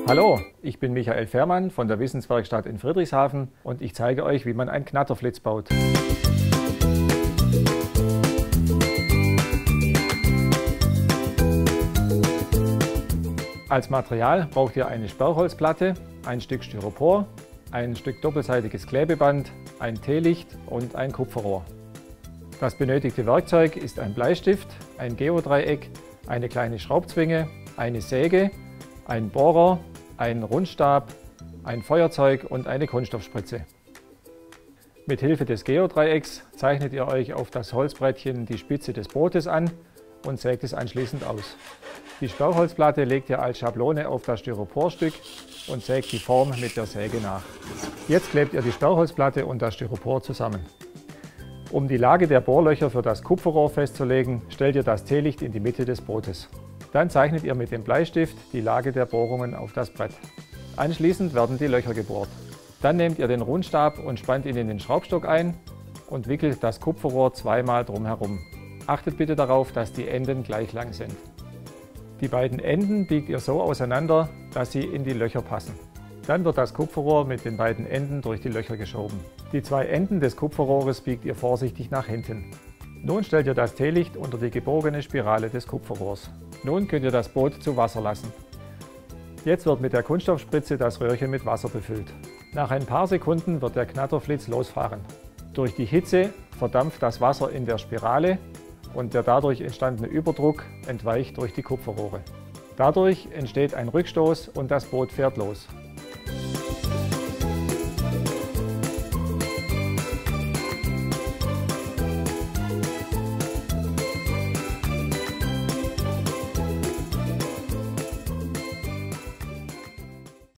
Hallo, ich bin Michael Fehrmann von der Wissenswerkstatt in Friedrichshafen und ich zeige euch, wie man einen Knatterflitz baut. Als Material braucht ihr eine Sperrholzplatte, ein Stück Styropor, ein Stück doppelseitiges Klebeband, ein Teelicht und ein Kupferrohr. Das benötigte Werkzeug ist ein Bleistift, ein Geodreieck, eine kleine Schraubzwinge, eine Säge, ein Bohrer, ein Rundstab, ein Feuerzeug und eine Kunststoffspritze. Mit Hilfe des Geodreiecks zeichnet ihr euch auf das Holzbrettchen die Spitze des Bootes an und sägt es anschließend aus. Die Sperrholzplatte legt ihr als Schablone auf das Styroporstück und sägt die Form mit der Säge nach. Jetzt klebt ihr die Sperrholzplatte und das Styropor zusammen. Um die Lage der Bohrlöcher für das Kupferrohr festzulegen, stellt ihr das Teelicht in die Mitte des Bootes. Dann zeichnet ihr mit dem Bleistift die Lage der Bohrungen auf das Brett. Anschließend werden die Löcher gebohrt. Dann nehmt ihr den Rundstab und spannt ihn in den Schraubstock ein und wickelt das Kupferrohr zweimal drumherum. Achtet bitte darauf, dass die Enden gleich lang sind. Die beiden Enden biegt ihr so auseinander, dass sie in die Löcher passen. Dann wird das Kupferrohr mit den beiden Enden durch die Löcher geschoben. Die zwei Enden des Kupferrohres biegt ihr vorsichtig nach hinten. Nun stellt ihr das Teelicht unter die gebogene Spirale des Kupferrohrs. Nun könnt ihr das Boot zu Wasser lassen. Jetzt wird mit der Kunststoffspritze das Röhrchen mit Wasser befüllt. Nach ein paar Sekunden wird der Knatterflitz losfahren. Durch die Hitze verdampft das Wasser in der Spirale und der dadurch entstandene Überdruck entweicht durch die Kupferrohre. Dadurch entsteht ein Rückstoß und das Boot fährt los.